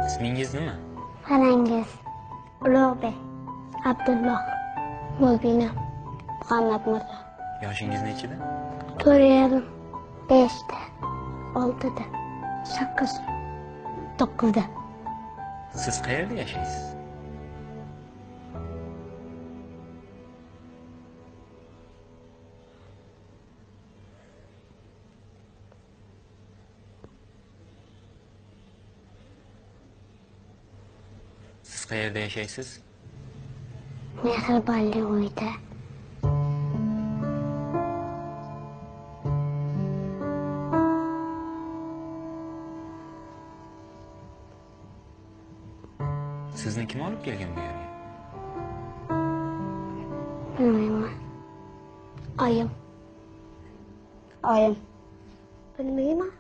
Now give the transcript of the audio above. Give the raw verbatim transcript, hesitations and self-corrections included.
İsmingiz nima? Farangiz, Ulug'bek, Abdulloh, Mubina, Muhammad Mirzo. Yoshingiz nechida? to'rt yarim, beshda, oltida, sakkiz, to'qqizda. Siz qayerda yashaysiz? Siz qayerda yashaysiz? Mehribonlik uyida. Sizni kim olib kelgan bu yerga? Bilmayman. Oyim. Oyim. Bilmayman.